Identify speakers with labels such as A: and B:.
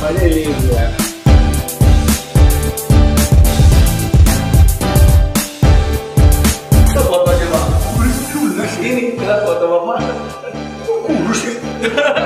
A: namanya ini ya.
B: Itu fotonya Pak. Kurus ini, kenapa foto Bapak?
A: Kurus ya.